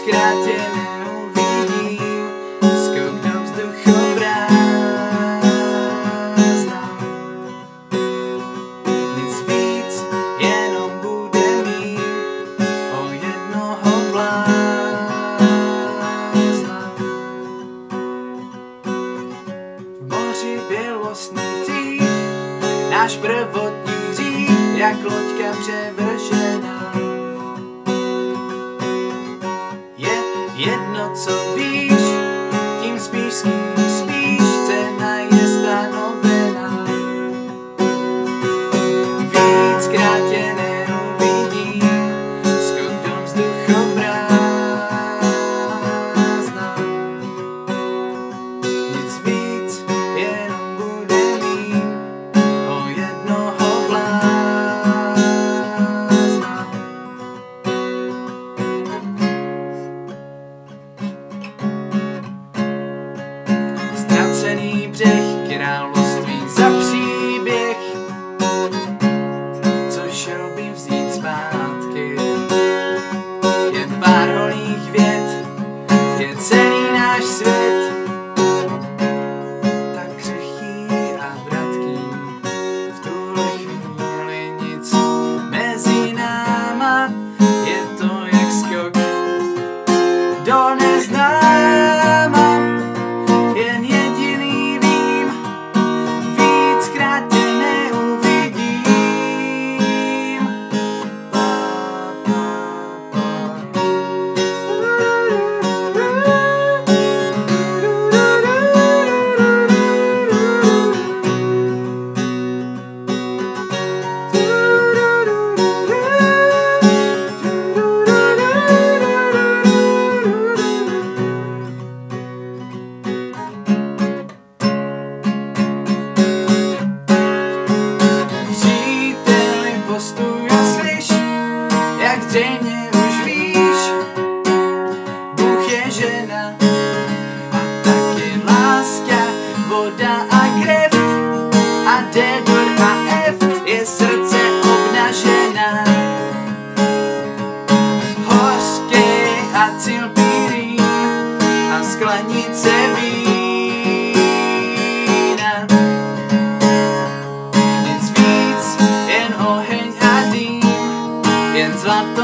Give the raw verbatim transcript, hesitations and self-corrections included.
víckrát tě neuvidím, skok do vzduchoprázdna. Nic víc, jenom bude mít o jednoho blázna. V moři bělostných tých náš prvotní hřích, jak loďka převržená. Je jedno, co víš, tím spíš s kým spíš, cena je stanovená. Víckrát tě neuvidím, skok do vzduchoprázdna. Nic víc, jenom bude mít o jednoho blázna. Ztracený břeh, království za příběh, co šel by vzít zpátky. Je pár holých vět, je celý náš svět, tak křehký a vratký. V tuhle chvíli nic mezi náma, je to jak skok do neznáma. Jen jediný vím, víckrát tě neuvidím. Pa, pa, pa. Příteli, postuj a slyš, jak zřejmě už víš, Bůh je žena a taky láska, voda a krev a D, a F je srdce obnažená. Hořký acylpyrín a sklenice vína. Nic víc, jen oheň a dým, jen zlato